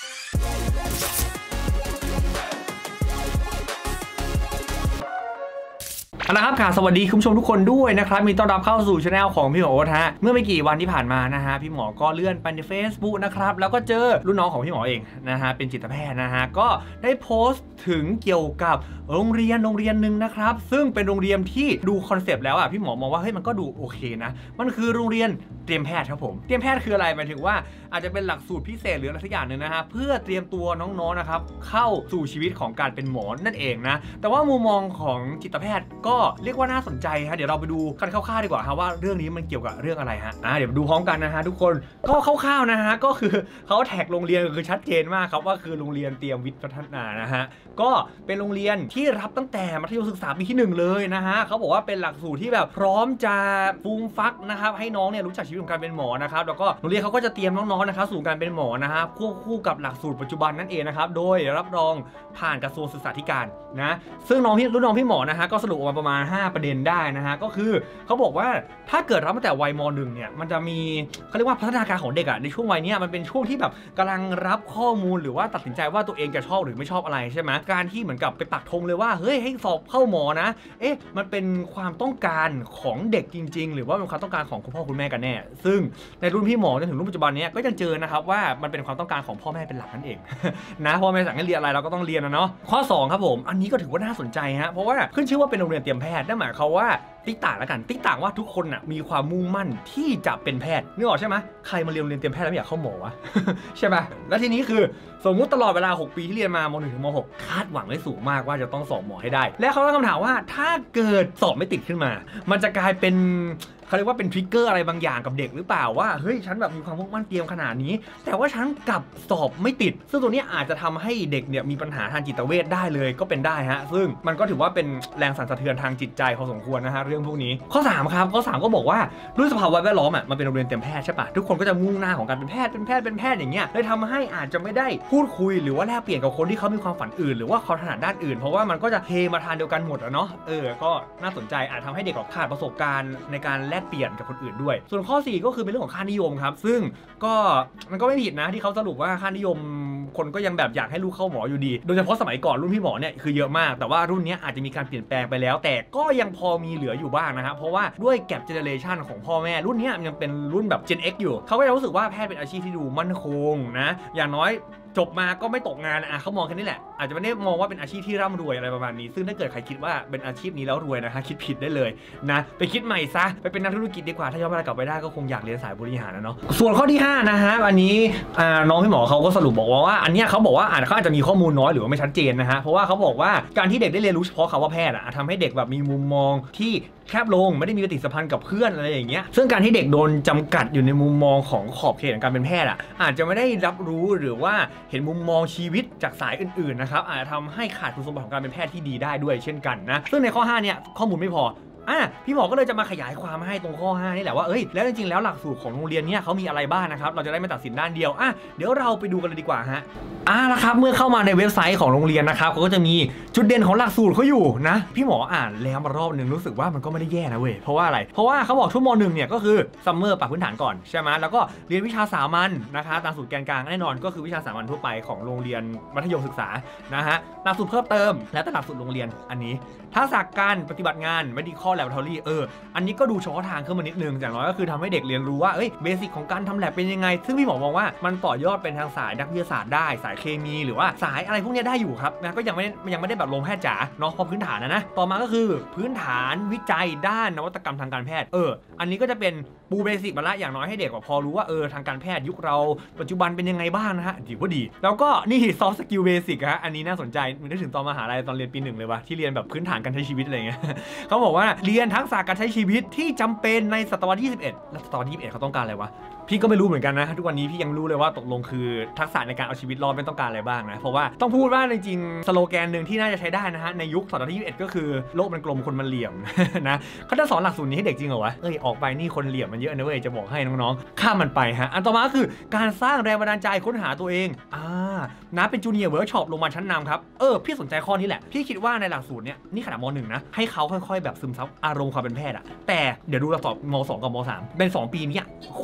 นะครับค่ะสวัสดีคุณผู้ชมทุกคนด้วยนะครับมีต้อนรับเข้าสู่ช่องของพี่หมอโอ๊ตฮะเมื่อไม่กี่วันที่ผ่านมานะฮะพี่หมอก็เลื่อนไปใน Facebook นะครับแล้วก็เจอรุ่นน้องของพี่หมอเองนะฮะเป็นจิตแพทย์นะฮะก็ได้โพสต์ถึงเกี่ยวกับโรงเรียนหนึ่งนะครับซึ่งเป็นโรงเรียนที่ดูคอนเซปต์แล้วอ่ะพี่หมอมองว่าเฮ้ยมันก็ดูโอเคนะมันคือโรงเรียนเตรียมแพทย์ครับผมเตรียมแพทย์คืออะไรหมายถึงว่าอาจจะเป็นหลักสูตรพิเศษหรืออะไรสักอย่างหนึ่งนะฮะเพื่อเตรียมตัวน้องๆนะครับเข้าสู่ชีวิตของการเป็นหมอนั่นเองนะแต่ว่ามุมมองของจิตแพทย์ก็เรียกว่าน่าสนใจฮะเดี๋ยวเราไปดูกันคร่าวๆดีกว่าฮะว่าเรื่องนี้มันเกี่ยวกับเรื่องอะไรฮะเดี๋ยวดูพร้อมกันนะฮะทุกคนก็คร่าวๆนะฮะก็คือเขาแท็กโรงเรียนคือชัดเจนมากครับว่าคือโรงเรียนเตรียมวิทย์พัฒนานะฮะก็เป็นโรงเรียนที่รับตั้งแต่มัธยมศึกษาปีที่1เลยนะฮะเขาบอกว่าเป็นหลักสูตรที่แบบพร้อมจะฟูมฟักนะครับให้น้องเนี่ยรู้จักชีวิตของการเป็นหมอนะครับแล้วก็โรงเรียนเขาก็จะเตรียมน้องๆนะครับสู่การเป็นหมอนะฮะควบคู่กับหลักสูตรปัจจุบันนั่นเองนะครับโดยรับรองผ่านกระทรวงศึกษาธิการนะซึ่งรุ่นน้องพี่หมอนะฮะก็สรุปออกมาประมาณ5ประเด็นได้นะฮะก็คือเขาบอกว่าถ้าเกิดรับตั้งแต่วัยม.1 เนี่ยมันจะมีเขาเรียกว่าพัฒนาการของเด็กอะในช่วงวัยนี้มันเป็นช่วงที่แบบกำลังรับข้อมูลหรือว่าตัดสินใจว่าตัวเองจะชอบหรือไม่ชอบอะไรใช่ไหมการที่เหมือนกับไปปักธงเลยว่าเฮ้ยให้สอบเข้าหมอนะมันเป็นความต้องการของเด็กจริงๆหรือว่าเป็นความต้องการของคุณพ่อคุณแม่กันแน่ซึ่งในรุ่นพี่หมอจนถึงรุ่นปัจจุบันนี้ก็ยังเจอนะครับว่ามันเป็นความต้องการของพ่อแม่เป็นหลักนั่นเองนะพ่อแม่สั่งให้เรียนอะไรเราก็ต้องเรียนนะเนาะข้อ2ครับผมอันนี้ก็ถือว่าน่าสนใจฮะเพราะว่าขึ้นชื่อว่าเป็นโรงเรียนเตรียมแพทย์นั่นหมายความว่าติ๊กต่างแล้วกันติ๊กต่างว่าทุกคนมีความมุ่งมั่นที่จะเป็นแพทย์นึกออกใช่ไหมใครมาเรียนเตรียมแพทย์แล้วไม่อยากเข้าหมอวะ ใช่ไหมแล้วทีนี้คือสมมุติตลอดเวลา6 ปีที่เรียนมาม.1 ถึงม.6 คาดหวังไว้สูงมากว่าจะต้องสอบหมอให้ได้และเขาตั้งคำถามว่าถ้าเกิดสอบไม่ติดขึ้นมามันจะกลายเป็นเขาเรียกว่าเป็นทริกเกอร์อะไรบางอย่างกับเด็กหรือเปล่าว่าเฮ้ยฉันแบบมีความมุ่งมั่นเตรียมขนาดนี้แต่ว่าฉันกลับสอบไม่ติดซึ่งตัวนี้อาจจะทำให้เด็กเนี่ยมีปัญหาทางจิตเวชได้เลยก็เป็นได้ฮะซึ่งมันก็ถือว่าเป็นแรงสั่นสะเทือนทางจิตใจพอสมควรนะฮะเรื่องพวกนี้ข้อ3ครับข้อ3ก็บอกว่าด้วยสภาวะแวดล้อมมันเป็นโรงเรียนเตรียมแพทย์ใช่ปะทุกคนก็จะมุ่งหน้าของการเป็นแพทย์อย่างเงี้ยเลยทำให้อาจจะไม่ได้พูดคุยหรือว่าแลกเปลี่ยนกับคนที่เขามีความฝันอื่นหรือว่าเขาถนัดด้านอื่นเพราะว่ามันก็จะเทมาทางเดียวกันหมดอะเนาะก็น่าสนใจอาจทำให้เด็กขาดประสบการณ์ในการแลกเปลี่ยนกับคนอื่นด้วยส่วนข้อ4ก็คือเป็นเรื่องของค่านิยมครับซึ่งก็มันก็ไม่ผิดนะที่เขาสรุปว่าค่านิยมคนก็ยังแบบอยากให้ลูกเข้าหมออยู่ดีโดยเฉพาะสมัยก่อนรุ่นพี่หมอเนี่ยคือเยอะมากแต่ว่ารุ่นนี้อาจจะมีการเปลี่ยนแปลงไปแล้วแต่ก็ยังพอมีเหลืออยู่บ้างนะครับเพราะว่าด้วยแกปเจเนเรชันของพ่อแม่รุ่นนี้ยังเป็นรุ่นแบบ Gen X อยู่เขาก็จะรู้สึกว่าแพทย์เป็นอาชีพที่ดูมั่นคงนะอย่างน้อยจบมาก็ไม่ตกงานเขามองแค่นี้แหละอาจจะไม่ได้มองว่าเป็นอาชีพที่ร่ำรวยอะไรประมาณนี้ซึ่งถ้าเกิดใครคิดว่าเป็นอาชีพนี้แล้วรวยนะคะคิดผิดได้เลยนะไปคิดใหม่ซะไปเป็นนักธุรกิจดีกว่าถ้าย้อนเวลากลับไปได้ก็คงอยากเรียนสายบริหารนะเนาะส่วนข้อที่5นะฮะอันนี้น้องพี่หมอเขาก็สรุปบอกว่าอันนี้เขาบอกว่าเขาอาจจะมีข้อมูลน้อยหรือว่าไม่ชัดเจนนะฮะเพราะว่าเขาบอกว่าการที่เด็กได้เรียนรู้เฉพาะคำว่าแพทย์ทำให้เด็กแบบมีมุมมองที่แคบลงไม่ได้มีปฏิสัมพันธ์กับเพื่อนอะไรอย่างเงี้ยซึ่งการที่เด็กโดนจำกัดอยู่ในมุมมองของขอบเขตของการเป็นแพทย์อาจจะไม่ได้รับรู้หรือว่าเห็นมุมมองชีวิตจากสายอื่นๆนะครับอาจจะทำให้ขาดคุณสมบัติของการเป็นแพทย์ที่ดีได้ด้วยเช่นกันนะซึ่งในข้อ5เนี่ยข้อมูลไม่พอพี่หมอก็เลยจะมาขยายความให้ตรงข้อ5นี่แหละว่าแล้วจริงๆแล้วหลักสูตรของโรงเรียนเนี่ยเขามีอะไรบ้างนะครับเราจะได้ไม่ตัดสินด้านเดียวเดี๋ยวเราไปดูกันเลยดีกว่าฮะละครับเมื่อเข้ามาในเว็บไซต์ของโรงเรียนนะครับเขาก็จะมีจุดเด่นของหลักสูตรเขาอยู่นะพี่หมออ่านแล้วมารอบนึงรู้สึกว่ามันก็ไม่ได้แย่นะเว้ยเพราะว่าอะไรเพราะว่าเขาบอกชั่วโมง1เนี่ยก็คือซัมเมอร์ปรับพื้นฐานก่อนใช่ไหมแล้วก็เรียนวิชาสามัญนะคะตามสูตรแกนกลางแน่นอนก็คือวิชาสามัญทั่วไปของโรงเรียนมัธยมศึกษานะฮะหลักสูตรเพิ่มเติมแล้วแต่หลักสูตรโรงเรียนอันนี้ทักษะการปฏิบัติงาน medical laboratory อันนี้ก็ดูเฉพาะทางขึ้นมานิดนึงอย่างน้อยก็คือทำให้เด็กเรียนรู้ว่าเบสิกของการทำแลบเป็นยังไงซึ่งพี่หมอมองว่ามันต่อยอดเป็นทางสายนักวิทยาศาสตร์ได้สายเคมีหรือว่าสายอะไรพวกนี้ได้อยู่ครับนะก็ยังไม่ได้แบบลงแพทย์จ๋าเนาะพอพื้นฐานนะต่อมาก็คือพื้นฐานวิจัยด้านนวัตกรรมทางการแพทย์อันนี้ก็จะเป็นปูเบสิกมาละอย่างน้อยให้เด็กพอรู้ว่าทางการแพทย์ยุคเราปัจจุบันเป็นยังไงบ้างนะฮะถือว่าดีแล้วก็นี่ซอฟต์สกิลเบสิกฮะอันนี้น่าสนใจมันนึกถึงตอนมหาลัยตอนเรียนปี 1เลยว่ะที่เรียนแบบพื้นฐานการใช้ชีวิตอะไรเงี้ยเขาบอกว่าเรียนทักษะการใช้ชีวิตที่จำเป็นในศตวรรษที่21และศตวรรษที่21เขาต้องการอะไรวะพี่ก็ไม่รู้เหมือนกันนะทุกวันนี้พี่ยังรู้เลยว่าตกลงคือทักษะในการเอาชีวิตรอดเป็นต้องการอะไรบ้างนะเพราะว่าต้องพูดว่าจริงๆสโลแกนหนึ่งที่น่าจะใช้ได้นะฮะในยุคศตวรรษที่21ก็คือโลกมันกลมคนมันเหลี่ยมนะเขาจะสอนหลักสูตรนี้ให้เด็กจริงเหรอวะออกไปนี่คนเหลี่ยมมันเยอะนะเว้ยจะบอกให้น้องๆข้ามมันไปฮะอันต่อมาก็คือการสร้างแรงบันดาลใจค้นหาตัวเองนะเป็นจูเนียร์เวิร์กช็อปลงมาชั้นนำครับพี่สนใจข้อนี้แหละพี่คิดว่าในหลักสูตรเนี้ยนี่ขนาดม.1นะให้เขาค่อยๆแบบซึมซับอารมณ์ความเป็นแพทย์แต่เดี๋ยวดูหลักสูตรม.2 กับม.3เป็น2 ปีนี้ควรจะต้อง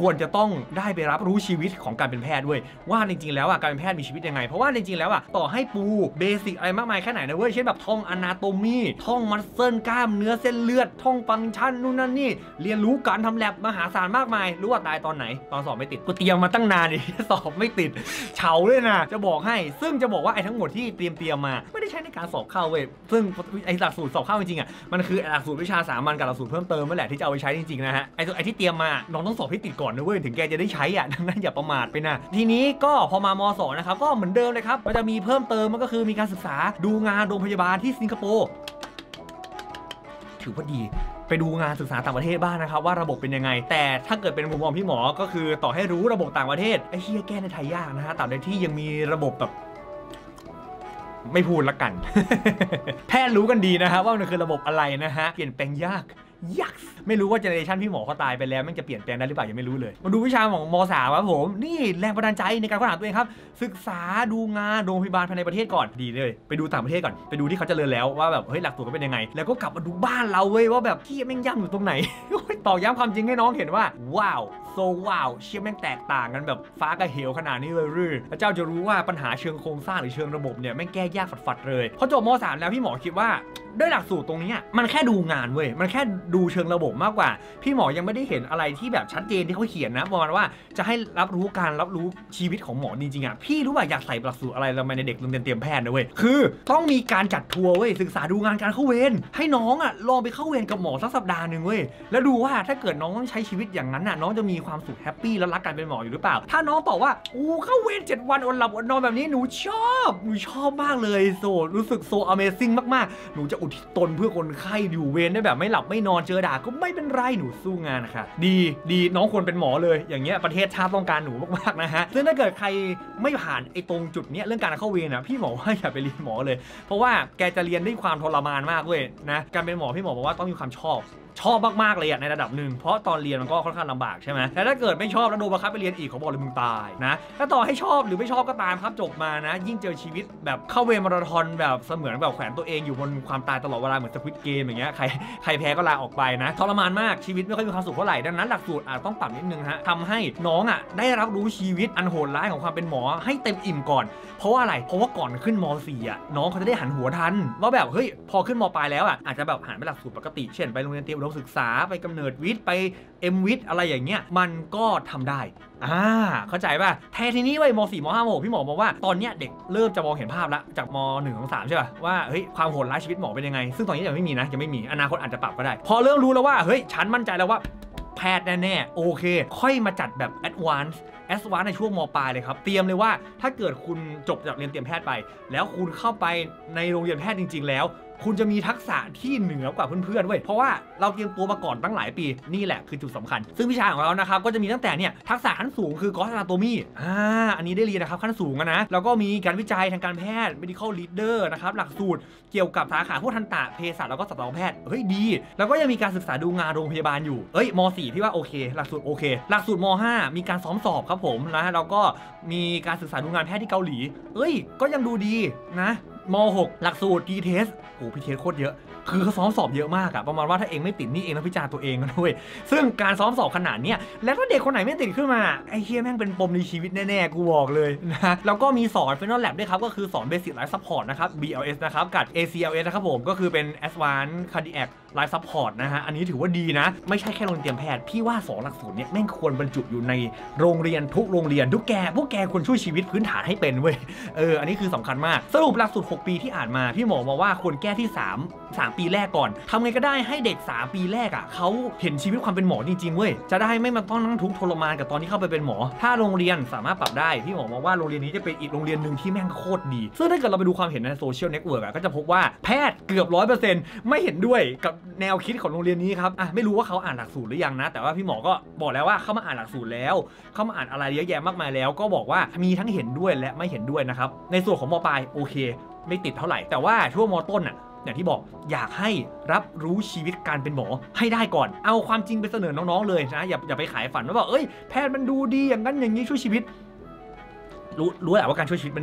ต้องได้ไปรับรู้ชีวิตของการเป็นแพทย์ด้วยว่าจริงๆแล้วการเป็นแพทย์มีชีวิตยังไงเพราะว่าจริงๆแล้วต่อให้ปูเบสิกอะไรมากมายแค่ไหนนะเว้ยเช่นแบบท่องอนาโตมีท่องมัสเซิลกล้ามเนื้อเส้นเลือดท่องฟังก์ชันนู่นนั่นนี่เรียนรู้การทำแลบมหาศาลมากมายรู้ว่าตายตอนไหนตอนสอบไม่ติดกูเตรียมมาตั้งนานดิสอบไม่ติดเฉาเลยนะจะบอกให้ซึ่งจะบอกว่าไอ้ทั้งหมดที่เตรียมมาไม่ได้ใช้ในการสอบเข้าเว้ยซึ่งไอ้หลักสูตรสอบเข้าจริงๆมันคือหลักสูตรวิชาสามัญกับหลักสูตรเพิ่มเติมนั่นแหละที่จะเอาไปใช้จริงๆนะฮะไอ้ที่เตรียมมาน้องต้องสอบให้ติดก่อนนะเว้ยถึงแกจะได้ใช้ดังนั้นอย่าประมาทไปนะทีนี้ก็พอมาม.2 นะครับก็เหมือนเดิมเลยครับมันจะมีเพิ่มเติมมันก็คือมีการศึกษาดูงานโรงพยาบาลที่สิงคโปร์ถือว่าดีไปดูงานศึกษาต่างประเทศบ้างนะครับว่าระบบเป็นยังไงแต่ถ้าเกิดเป็นมุมมองพี่หมอก็คือต่อให้รู้ระบบต่างประเทศไอ้เหี้ยแก้ในไทยยากนะฮะตราบใดที่ยังมีระบบแบบไม่พูดละกัน แพทย์รู้กันดีนะครับว่ามันคือระบบอะไรนะฮะเปลี่ยนแปลงยากไม่รู้ว่าเจเนอเรชันพี่หมอเขาตายไปแล้วมันจะเปลี่ยนแปลงได้หรือเปล่ายังไม่รู้เลยมาดูวิชาของม.3 ครับผมนี่แรงบันดาลใจในการค้นหาตัวเองครับศึกษาดูงานโรงพยาบาลภายในประเทศก่อนดีเลยไปดูต่างประเทศก่อนไปดูที่เขาเจริญแล้วว่าแบบเฮ้ยหลักสูตรเขาเป็นยังไงแล้วก็กลับมาดูบ้านเราเว้ยว่าแบบที่แม่งย่ำอยู่ตรงไหน ต่อย้ำความจริงให้น้องเห็นว่าว้าวโซว้าวเชี่ยแม่งแตกต่างกันแบบฟ้ากับเหวขนาดนี้เลยแล้วเจ้าจะรู้ว่าปัญหาเชิงโครงสร้างหรือเชิงระบบเนี่ยแม่งแก้ยากฝัดเลยพอจบม.3 แล้วพี่หมอคิดว่าด้วยหลักสูตรตรงนี้มันแค่ดูงานเว้ยมันแค่ดูเชิงระบบมากกว่าพี่หมอยังไม่ได้เห็นอะไรที่แบบชัดเจนที่เขาเขียนนะประมาณว่าจะให้รับรู้ชีวิตของหมอจริงๆพี่รู้ว่าอยากใส่หลักสูตรอะไรลงไปในเด็กโรงเรียนเตรียมแพทย์นะเว้ยคือต้องมีการจัดทัวร์เว้ยศึกษาดูงานการเข้าเวรให้น้องลองไปเข้าเวรกับหมอสักสัปดาห์นึงเว้ยแล้วดูว่าถ้าเกิดน้องต้องใช้ชีวิตอย่างนั้นน้องจะมีความสุขแฮปปี้แล้วรักการเป็นหมออยู่หรือเปล่าถ้าน้องตอบว่าเข้าเวร7 วันอดหลับอดนอนแบบนี้หนูชอบมากเลยรู้สึกโซ Amazing มากๆหนูจะอุทิศตนเพื่อคนไข้อยู่เวรได้แบบไม่หลับไม่นอนเจอด่าก็ไม่เป็นไรหนูสู้งานนะคะดีน้องควรเป็นหมอเลยอย่างเงี้ยประเทศชาติต้องการหนูมากๆนะฮะซึ่งถ้าเกิดใครไม่ผ่านไอ้ตรงจุดเนี้ยเรื่องการเข้าเวรพี่หมอว่าอย่าไปเรียนหมอเลยเพราะว่าแกจะเรียนด้วยความทรมานมากเว้ยนะการเป็นหมอพี่หมอบอกว่าต้องมีความชอบมากๆเลยในระดับหนึ่งเพราะตอนเรียนมันก็ค่อนข้างลำบากใช่ไหมแต่ถ้าเกิดไม่ชอบแล้วโดนบังคับไปเรียนอีกเขาบอกเลยมึงตายนะถ้าต่อให้ชอบหรือไม่ชอบก็ตามครับจบมานะยิ่งเจอชีวิตแบบเข้าเวรมาราธอนแบบเสมือนแบบแขวนตัวเองอยู่บนความตายตลอดเวลาเหมือนสควิดเกมอย่างเงี้ยใครแพ้ก็ลาออกไปนะทรมานมากชีวิตไม่ค่อยมีความสุขเท่าไหร่ดังนั้นหลักสูตรอาจต้องปรับนิดนึงฮะทำให้น้องได้รับรู้ชีวิตอันโหดร้ายของความเป็นหมอให้เต็มอิ่มก่อนเพราะว่าอะไรเพราะว่าก่อนขึ้นม.4 น้องเขาจะได้หันหัวทันว่าแบบเฮ้ยพอขึ้นม.ปลายแล้วอาจจะแบบหันไปหลักสูตรปกติเช่นไปโรงเรียนเตรียมอุดมศึกษาไปกำเนิดวิทย์ไปวิทย์อะไรอย่างเงี้ยมันก็ทำได้เข้าใจป่ะแทนทีนี้ไว้ม.4 ม.5 ม.6 พี่หมอบอกว่าตอนเนี้ยเด็กเริ่มจะมองเห็นภาพแล้วจากม.1 ของ 3ใช่ป่ะว่าเฮ้ยความโหดร้ายชีวิตหมอเป็นยังไงซึ่งตอนนี้ยังไม่มีนะยังไม่มีอนาคตอาจจะปรับก็ได้พอเริ่มรู้แล้วว่าเฮ้ยฉันมั่นใจแล้วว่าแพทย์แน่ๆโอเคค่อยมาจัดแบบแอดวานซ์ในช่วงม.ปลายเลยครับเตรียมเลยว่าถ้าเกิดคุณจบจากเรียนเตรียมแพทย์ไปแล้วคุณเข้าไปในโรงเรียนแพทย์จริงๆแล้วคุณจะมีทักษะที่เหนือกว่าเพื่อนๆเว้ยเพราะว่าเราเตรียมตัวมาก่อนตั้งหลายปีนี่แหละคือจุดสำคัญซึ่งวิชาของเรานะครับก็จะมีตั้งแต่เนี่ยทักษะขั้นสูงคือกอสอนาโตมีอันนี้ได้เรียนนะครับขั้นสูงนะแล้วก็มีการวิจัยทางการแพทย์ medical leader นะครับหลักสูตรเกี่ยวกับสาขาพวกทันตะเภสัชแล้วก็สัตวแพทย์เฮ้ยดีแล้วก็ยังมีการศึกษาดูงานโรงพยาบาลอยู่ม.4 พี่ว่าโอเคหลักสูตรโอเคหลักสูตรม.5 มีการซ้อมสอบครับผมนะแล้วก็มีการศึกษาดูงานแพทย์ที่เกาหลีก็ยังดูดีนะม.6 หลักสูตร T-test พี่เทสโคตรเยอะคือเขาซ้อมสอบเยอะมากประมาณว่าถ้าเองไม่ติดนี่เองต้องพิจารณาตัวเองกันด้วยซึ่งการซ้อมสอบขนาดเนี้ยแล้วถ้าเด็กคนไหนไม่ติดขึ้นมาไอ้เหี้ยแม่งเป็นปมในชีวิตแน่ๆกูบอกเลยนะแล้วก็มีสอน Final Lab ด้วยครับก็คือสอน Basic Life Support นะครับ BLS นะครับกับ ACLS นะครับผมก็คือเป็น Advanced Cardiac Life Support นะฮะอันนี้ถือว่าดีนะไม่ใช่แค่โรงเรียนเตรียมแพทย์พี่ว่า2หลักสูตรเนี้ยแม่งควรบรรจุอยู่ในโรงเรียนทุกโรงเรียนพวกแกควรช่วยชีวิตพื้นฐานให้เป็นเว้ยอันนี้คือสำคัญมากสรุปหลักสูตร6 ปีที่อ่านมาพี่หมอบอกว่าควรแก้ที่3 ปีแรกก่อนทำไงก็ได้ให้เด็ก3 ปีแรกเขาเห็นชีวิตความเป็นหมอจริงๆเว้ยจะได้ไม่มาต้องนั่งทุกข์ทรมานกับตอนที่เข้าไปเป็นหมอถ้าโรงเรียนสามารถปรับได้พี่หมอมองว่าโรงเรียนนี้จะเป็นอีกโรงเรียนหนึ่งที่แม่งโคตรดีซึ่งถ้าเกิดเราไปดูความเห็นในโซเชียลเน็ตเวิร์กก็จะพบว่าแพทย์เกือบ 100% ไม่เห็นด้วยกับแนวคิดของโรงเรียนนี้ครับไม่รู้ว่าเขาอ่านหลักสูตรหรือยังนะแต่ว่าพี่หมอก็บอกแล้วว่าเขามาอ่านหลักสูตรแล้วเขามาอ่านอะไรเยอะแยะมากมายแล้วก็บอกว่ามีทั้งเห็นด้วยและไม่เห็นด้วยนะครับในส่วนของม.ปลายโอเคไม่ติดเท่าไหร่แต่ว่าช่วงม.ต้นอย่างที่บอกอยากให้รับรู้ชีวิตการเป็นหมอให้ได้ก่อนเอาความจริงไปเสนอน้องๆเลยนะอย่าไปขายฝันว่าแบบแพทย์มันดูดีอย่างนั้นอย่างนี้ช่วยชีวิตรู้แหละว่าการช่วยชีวิตมันดี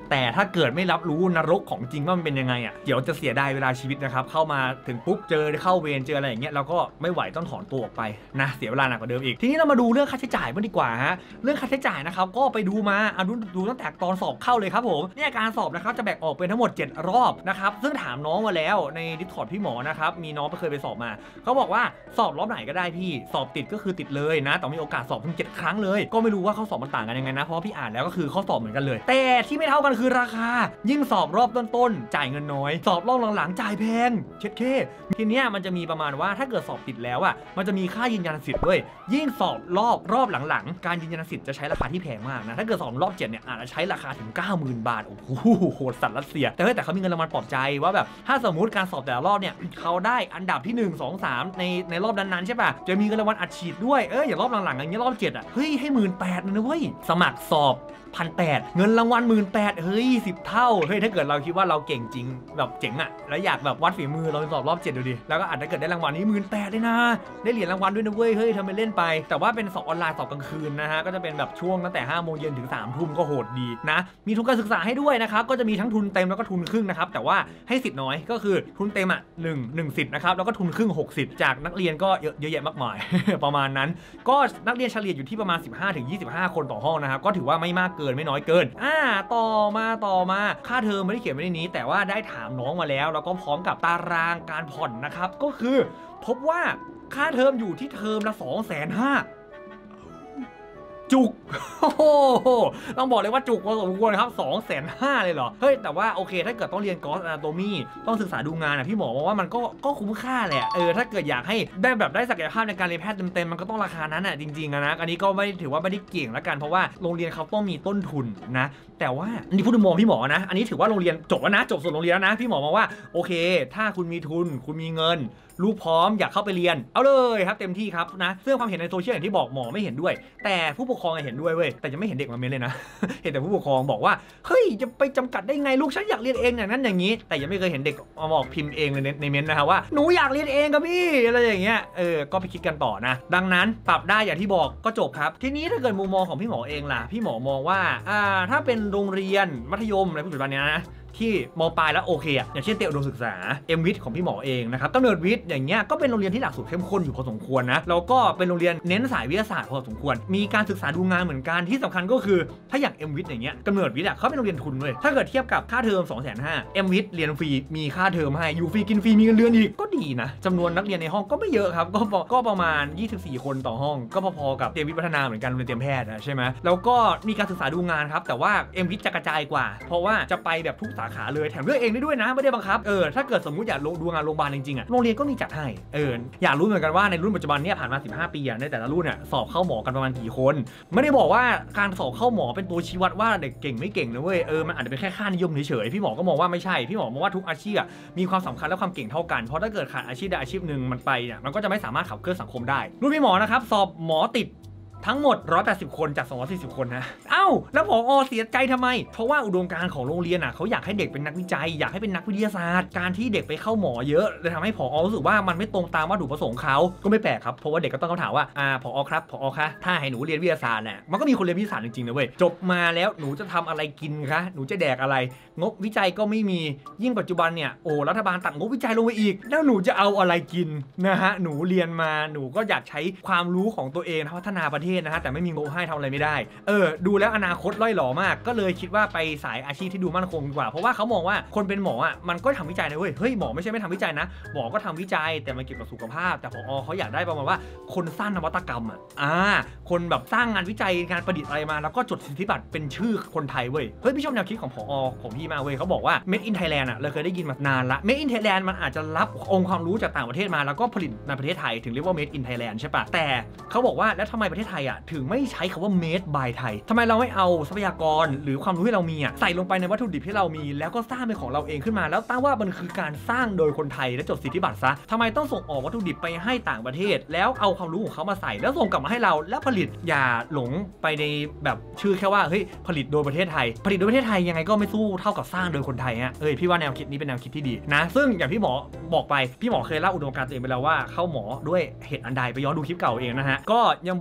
แต่ถ้าเกิดไม่รับรู้นรกของจริงว่ามันเป็นยังไงอ่ะเดี๋ยวจะเสียดายเวลาชีวิตนะครับเข้ามาถึงปุ๊บเจอเข้าเวรเจออะไรอย่างเงี้ยเราก็ไม่ไหวต้องถอนตัวออกไปนะเสียเวลาหนักกว่าเดิมอีกทีนี้เรามาดูเรื่องค่าใช้จ่ายบ้างดีกว่าฮะเรื่องค่าใช้จ่ายนะครับก็ไปดูมาดูตั้งแต่ตอนสอบเข้าเลยครับผมเนี่ยการสอบนะครับจะแบ่งออกเป็นทั้งหมด7รอบนะครับซึ่งถามน้องมาแล้วใน Discord พี่หมอนะครับมีน้องเคยไปสอบมาเขาบอกว่าสอบรอบไหนก็ได้พี่สอบติดก็คือติดเลยนะแต่มีโอกาสสอบถึง7ครั้งเลยก็ไม่รู้ว่าข้อสอบมันต่างกันยังไงนะเพราะพี่อ่านแล้วก็คือข้อสอบเหมือนกันเลยแต่ที่ไม่เท่ากันคือราคายิ่งสอบรอบต้นๆจ่ายเงินน้อยสอบรอบหลังๆจ่ายแพงเช็ดเคทีเนี้ยมันจะมีประมาณว่าถ้าเกิดสอบติดแล้วอ่ะมันจะมีค่ายืนยันสิทธิ์ด้วยยิ่งสอบรอบหลังๆการยืนยันสิทธิ์จะใช้ราคาที่แพงมากนะถ้าเกิดสอบรอบ7เนี่ยอาจจะใช้ราคาถึง 90,000 บาทโอ้โหโหดสัตว์รัสเซียแต่เขามีเงินรางวัลปลอบใจว่าแบบถ้าสมมุติการสอบแต่ละรอบเนี่ยเขาได้อันดับที่1 2 3ในรอบนั้นๆใช่ป่ะจะมีเงินรางวัลอัดฉีดด้วยอย่างรอบหลังๆอย่างเงี้ยรอบ7อ่ะเฮ้ยให้ 18,000 นะเว้ยสมัครสอบ1,800เงินรางวัล18,000เฮ้ย10 เท่าเฮ้ยถ้าเกิดเราคิดว่าเราเก่งจริงแบบเจ๋งอ่ะแล้วอยากแบบวัดฝีมือเราสอบรอบ7ดูดิแล้วก็อาจจะเกิดได้รางวัลนี้18,000เลยนะได้เหรียญรางวัลด้วยนะเว้ยเฮ้ยทำไปเล่นไปแต่ว่าเป็นสอบออนไลน์สอบกลางคืนนะฮะก็จะเป็นแบบช่วงตั้งแต่5 โมงเย็นถึง3 ทุ่มก็โหดดีนะมีทุนการศึกษาให้ด้วยนะครับก็จะมีทั้งทุนเต็มแล้วก็ทุนครึ่งนะครับแต่ว่าให้สิทธิ์น้อยก็คือทุนเต็ม1 สิทธิ์นะครับแล้วก็ทุนครึ่ง6 สิทธิ์จากนักเรียนก็เยอะแยะมากมาย ประมาณนั้นก็นักเรียนเฉลี่ยอยู่ที่ประมาณ 15-25 คนต่อห้องนะครับก็ถือว่าไม่มากเกินไม่น้อยเกินต่อมาค่าเทอมไม่ได้เขียนไว้ในนี้แต่ว่าได้ถามน้องมาแล้วก็พร้อมกับตารางการผ่อนนะครับก็คือพบว่าค่าเทอมอยู่ที่เทอมละ 250,000จุกโอ้โหต้องบอกเลยว่าจุกพอสมควรครับ 250,000เลยเหรอเฮ้ยแต่ว่าโอเคถ้าเกิดต้องเรียนกอสอนาโตมีต้องศึกษาดูงานพี่หมอบอกว่ามันก็คุ้มค่าแหละถ้าเกิดอยากให้ได้ศักยภาพในการเรียนแพทย์เต็มๆมันก็ต้องราคานั้นจริงๆนะอันนี้ก็ไม่ถือว่าไม่ได้เก่งละกันเพราะว่าโรงเรียนเขาต้องมีต้นทุนนะแต่ว่านี่พูดมองพี่หมอนะอันนี้ถือว่าโรงเรียนจบแล้วนะจบส่วนโรงเรียนแล้วนะพี่หมอมองว่าโอเคถ้าคุณมีทุนคุณมีเงินลูกพร้อมอยากเข้าไปเรียนเอาเลยครับเต็มที่ครับนะซึ่งความเห็นในโซเชียลอย่างที่บอกหมอไม่เห็นด้วยแต่ผู้ปกครองเห็นด้วยเว้ยแต่ยังไม่เห็นเด็กมาเมนเลยนะ เห็นแต่ผู้ปกครองบอกว่าเฮ้ยจะไปจำกัดได้ไงลูกฉันอยากเรียนเองอย่างนั้นอย่างนี้แต่ยังไม่เคยเห็นเด็กมาบอกพิมพ์เองเลยในเมนนะครับว่าหนูอยากเรียนเองครับพี่อะไรอย่างเงี้ยก็ไปคิดกันต่อนะดังนั้นปรับได้อย่างที่บอกก็จบครับทีนี้ถ้าเกิดมุมมองของพี่หมอเองล่ะพี่หมอมองว่าถ้าเป็นโรงเรียนมัธยมอะไรปัจจุบันนี้นะที่ม.ปลายแล้วโอเคอย่างเช่นเตรียมอุดมศึกษาวิทย์ของพี่หมอเองนะครับกำเนิดวิทย์อย่างเงี้ยก็เป็นโรงเรียนที่หลักสูตรเข้มข้นอยู่พอสมควรนะแล้วก็เป็นโรงเรียนเน้นสายวิทยาศาสตร์พอสมควรมีการศึกษาดูงานเหมือนกันที่สำคัญก็คือถ้าอย่างวิทย์อย่างเงี้ยกำเนิดวิทย์เขาเป็นโรงเรียนทุนเลยถ้าเกิดเทียบกับค่าเทอม 250,000วิทย์เรียนฟรีมีค่าเทอมให้อยู่ฟรีกินฟรีมีเงินเดือนอีกก็ดีนะจำนวนนักเรียนในห้องก็ไม่เยอะครับก็ประมาณ24 คนต่อห้องก็พอๆกับเตรียมวิทย์พัฒนาเหมือนกันโรงเรียนเตรียมแพทย์ใช่ไหมแล้วก็มีการศึกษาดูงานครับแต่ว่าวิทย์จะกระจายกว่าเพราะว่าจะไปแบบทุกสาขาเลยแถมเลือกเองได้ด้วยนะไม่ได้บังคับถ้าเกิดสมมุติอยากดูงานโรงพยาบาลจริงๆโรงเรียนก็มีจัดให้อยากรู้เหมือนกันว่าในรุ่นปัจจุบันเนี่ยผ่านมา15 ปีในแต่ละรุ่นสอบเข้าหมอกันประมาณกี่คนไม่ได้บอกว่าการสอบเข้าหมอเป็นตัวชี้วัดว่าเด็กเก่งไม่เก่งนะเว้ยมันอาจจะเป็นแค่ค่านิยมเฉยๆพี่หมอก็มองว่าไม่ใช่พี่หมอมองว่าทุกอาชีพมีความสำคัญและความเก่งเท่ากันเพราะถ้าเกิดขาดอาชีพใดอาชีพหนึ่งมันไปเนี่ยมันก็จะไม่สามารถขับเคลื่อนสังคมได้รุ่นพี่หมอนะครับสอบหมอติดทั้งหมด180 คนจาก240 คนนะแล้วผอ.เสียใจทำไมเพราะว่าอุดมการณ์ของโรงเรียนเขาอยากให้เด็กเป็นนักวิจัยอยากให้เป็นนักวิทยาศาสตร์การที่เด็กไปเข้าหมอเยอะเลยทำให้ผอ.รู้สึกว่ามันไม่ตรงตามวัตถุประสงค์เขาก็ไม่แปลกครับเพราะว่าเด็กก็ต้องถามว่าผอ.ครับผอ.คะถ้าให้หนูเรียนวิทยาศาสตร์เนี่ยมันก็มีคนเรียนวิทยาศาสตร์จริงๆนะเว้ยจบมาแล้วหนูจะทำอะไรกินคะหนูจะแดกอะไรงบวิจัยก็ไม่มียิ่งปัจจุบันเนี่ยรัฐบาลตัดงบวิจัยลงไปอีกแล้วหนูจะเอาอะไรกินนะฮะหนูเรียนมาหนูก็อยากใช้ความรู้ของตัวเองพัฒนาประเทศนะฮะแต่ไม่มีงบให้ทำอะไรไม่ได้ดูแล้วอนาคตล่อยหลอมากก็เลยคิดว่าไปสายอาชีพที่ดูมั่นคงดีกว่าเพราะว่าเขามองว่าคนเป็นหมอมันก็ทำวิจัยนะเว้ยเฮ้ยหมอไม่ใช่ไม่ทำวิจัยนะหมอก็ทำวิจัยแต่มันเกี่ยวกับสุขภาพแต่ผอ.เขาอยากได้ประมาณว่าคนสร้างนวัตกรรมคนแบบสร้างงานวิจัยงานประดิษฐ์อะไรมาแล้วก็จดสิทธิบัตรเป็นชื่อคนไทยเว้ยเฮ้ยพี่ชอบแนวคิดของผอ.ของพี่มากเว้ยเขาบอกว่า Made in Thailand เราเคยได้ยินมานานละ Made in Thailand มันอาจจะรับองค์ความรู้จากต่างประเทศมาแล้วก็ผลิตในประเทศไทยถึงเรียกว่า Made in Thailand ใช่ปะแต่เขาบอกว่าแล้วทำไมประเทศไทยถึงไม่ใช้คำว่า Made by ไทยทำไมเราไม่เอาทรัพยากรหรือความรู้ที่เรามีใส่ลงไปในวัตถุดิบที่เรามีแล้วก็สร้างเป็นของเราเองขึ้นมาแล้วตั้งว่ามันคือการสร้างโดยคนไทยและจดสิทธิบัตรซะทำไมต้องส่งออกวัตถุดิบไปให้ต่างประเทศแล้วเอาความรู้ของเขามาใส่แล้วส่งกลับมาให้เราแล้วผลิตอย่าหลงไปในแบบชื่อแค่ว่าเฮ้ยผลิตโดยประเทศไทยผลิตโดยประเทศไทยยังไงก็ไม่สู้เท่ากับสร้างโดยคนไทยพี่ว่าแนวคิดนี้เป็นแนวคิดที่ดีนะซึ่งอย่างพี่หมอบอกไปพี่หมอเคยเล่าอุดมการณ์ตัวเองไปแล้วว่าเข้าหมอด้วยเหตุอันใดไปย้อนดูคลิปเก่าเองนะฮะก็ยังบอกว่า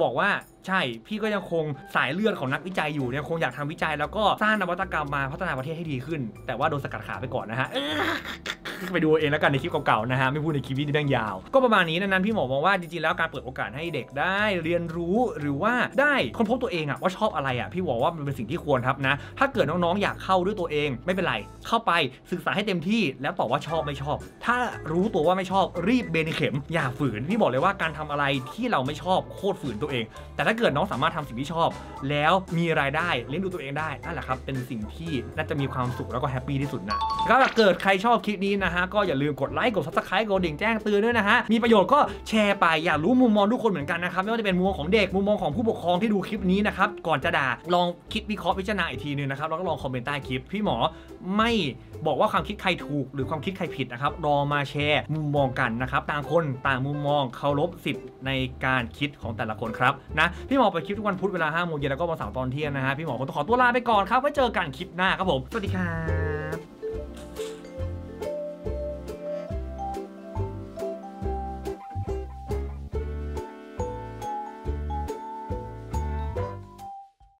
ใช่พี่ก็ยังคงสายเลือดของนักวิจัยอยู่เนี่ยคงอยากทำวิจัยแล้วก็สร้างนวัตกรรมมาพัฒนาประเทศให้ดีขึ้นแต่ว่าโดนสกัดขาไปก่อนนะฮะไปดูเองแล้วกันในคลิปเก่าๆนะฮะไม่พูดในคลิปนี้แม่งยาวก็ประมาณนี้นั้นพี่หมอมองว่าจริงๆแล้วการเปิดโอกาสให้เด็กได้เรียนรู้หรือว่าได้ค้นพบตัวเองว่าชอบอะไรพี่บอกว่ามันเป็นสิ่งที่ควรครับนะถ้าเกิดน้องๆอยากเข้าด้วยตัวเองไม่เป็นไรเข้าไปศึกษาให้เต็มที่แล้วตอบว่าชอบไม่ชอบถ้ารู้ตัวว่าไม่ชอบรีบเบนเข็มอย่าฝืนพี่บอกเลยว่าการทำอะไรที่เราไม่ชอบโคตรฝืนตัวเองแต่ถ้าเกิดน้องสามารถทำสิ่งที่ชอบแล้วมีรายได้เลี้ยงดูตัวเองได้นั่นแหละครับเป็นสิ่งที่น่าจะมีความสุขแล้วก็แฮปปี้ที่สุดนะก็ถ้าเกิดใครชอบคลิปนี้นะฮะก็อย่าลืมกดไลค์กด Subscribe กดดิ่งแจ้งเตือนด้วยนะฮะมีประโยชน์ก็แชร์ไปอยากรู้มุมมองทุกคนเหมือนกันนะครับไม่ว่าจะเป็นมุมมองของเด็กมุมมองของผู้ปกครองที่ดูคลิปนี้นะครับก่อนจะด่าลองคิดวิเคราะห์พิจารณาอีกทีนึงนะครับแล้วก็ลองคอมเมนต์ใต้คลิปพี่หมอไม่บอกว่าความคิดใครถูกหรือความคิดใครผิดนะครับลองมาแชร์มุมมองกันนะครับต่างคนต่างมุมมองเคารพสิทธิ์ในการคิดของแต่ละคนครับนะพี่หมอไปคลิปทุกวันพุธเวลา 5 โมงเย็นแล้วก็วันเสาร์ตอนเที่ยงนะฮะพี่หมอคงต้องขอตัวลาไปก่อนครับไว้เจอกันคลิปหน้าครับผมสวัสดีครับ